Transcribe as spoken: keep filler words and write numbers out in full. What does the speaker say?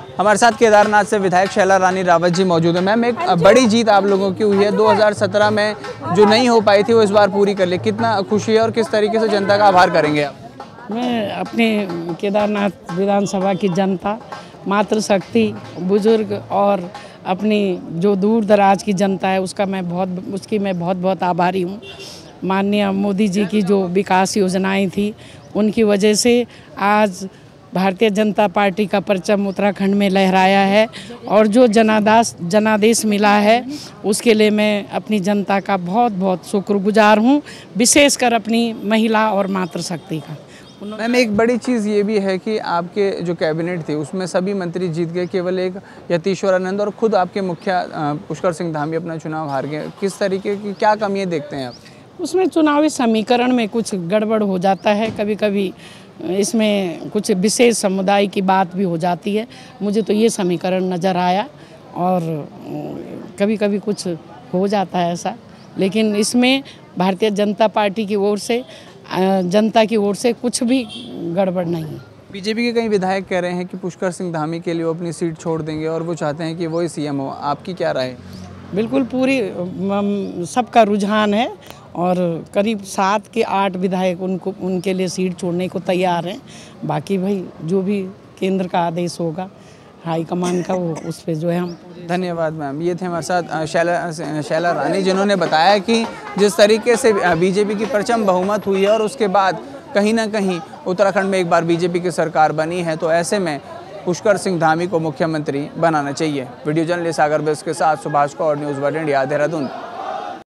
हमारे साथ केदारनाथ से विधायक शैला रानी रावत जी मौजूद है। मैम, एक बड़ी जीत आप लोगों की हुई है, दो हज़ार सत्रह में जो नहीं हो पाई थी वो इस बार पूरी कर ली, कितना खुशी है और किस तरीके से जनता का आभार करेंगे आप? मैं अपने केदारनाथ विधानसभा की जनता, मातृशक्ति, बुजुर्ग और अपनी जो दूर दराज की जनता है उसका मैं बहुत उसकी मैं बहुत बहुत आभारी हूँ। माननीय मोदी जी की जो विकास योजनाएं थी उनकी वजह से आज भारतीय जनता पार्टी का परचम उत्तराखंड में लहराया है और जो जनादेश जनादेश मिला है उसके लिए मैं अपनी जनता का बहुत बहुत शुक्रगुजार हूँ, विशेषकर अपनी महिला और मातृशक्ति का। मैम, एक बड़ी चीज़ ये भी है कि आपके जो कैबिनेट थी उसमें सभी मंत्री जीत गए, केवल एक यतीश्वरानंद और खुद आपके मुखिया पुष्कर सिंह धामी अपना चुनाव हार गए। किस तरीके की क्या कमियाँ देखते हैं आप? उसमें चुनावी समीकरण में कुछ गड़बड़ हो जाता है, कभी कभी इसमें कुछ विशेष समुदाय की बात भी हो जाती है। मुझे तो ये समीकरण नज़र आया और कभी कभी कुछ हो जाता है ऐसा, लेकिन इसमें भारतीय जनता पार्टी की ओर से, जनता की ओर से कुछ भी गड़बड़ नहीं है। बीजेपी के कई विधायक कह रहे हैं कि पुष्कर सिंह धामी के लिए वो अपनी सीट छोड़ देंगे और वो चाहते हैं कि वो ही सीएम हो, आपकी क्या राय है? बिल्कुल, पूरी सबका रुझान है और करीब सात के आठ विधायक उनको उनके लिए सीट छोड़ने को तैयार हैं। बाकी भाई जो भी केंद्र का आदेश होगा हाईकमान का, वो उस पर जो है हम। धन्यवाद मैम। ये थे हमारे साथ शैला शैला रानी, जिन्होंने बताया कि जिस तरीके से बीजेपी की परचम बहुमत हुई है और उसके बाद कहीं ना कहीं उत्तराखंड में एक बार बीजेपी की सरकार बनी है, तो ऐसे में पुष्कर सिंह धामी को मुख्यमंत्री बनाना चाहिए। वीडियो जर्नलिस्ट सागर बेस के साथ Subhash Kaur, News World India, Dehradun.